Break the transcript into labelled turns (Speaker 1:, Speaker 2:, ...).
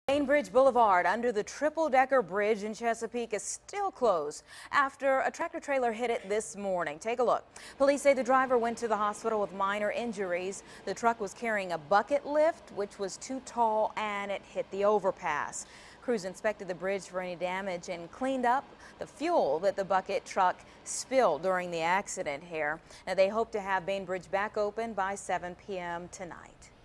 Speaker 1: Bainbridge Boulevard under the triple-decker bridge in Chesapeake is still closed after a tractor trailer hit it this morning. Take a look. Police say the driver went to the hospital with minor injuries. The truck was carrying a bucket lift, which was too tall, and it hit the overpass. Crews inspected the bridge for any damage and cleaned up the fuel that the bucket truck spilled during the accident here. Now, they hope to have Bainbridge back open by 7 p.m. tonight.